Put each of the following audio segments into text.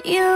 You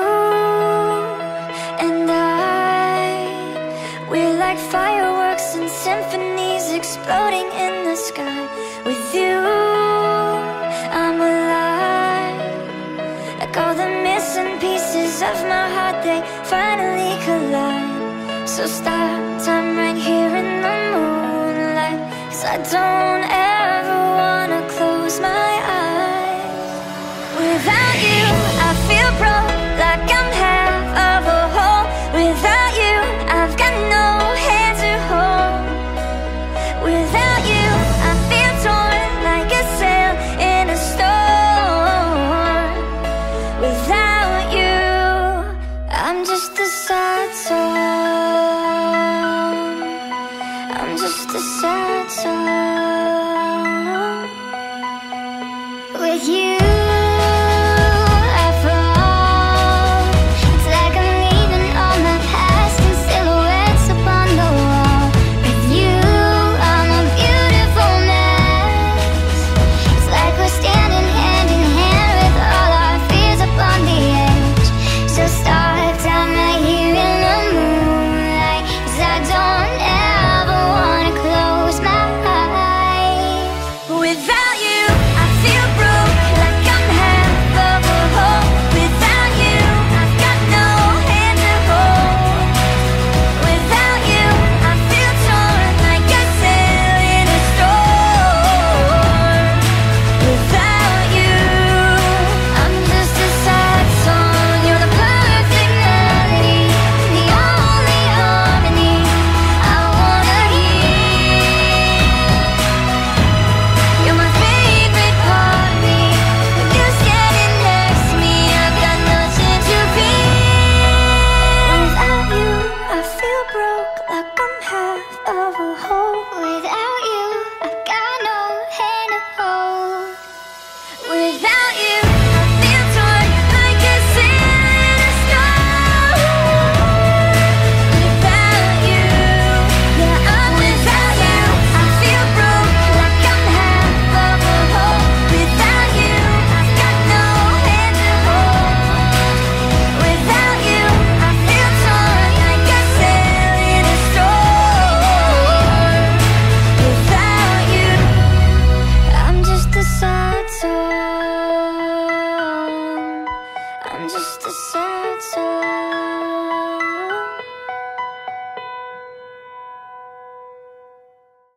and I, we're like fireworks and symphonies exploding in the sky. With you, I'm alive. Like all the missing pieces of my heart, they finally collide. So stop time right here in the moonlight, 'cause I don't ever wanna close my eyes. Without you, I feel broke, like I'm half of a whole. Without you, I've got no hand to hold. Without you, I feel torn like a sail in a storm. Without you, I'm just a sad song. I'm just a sad song.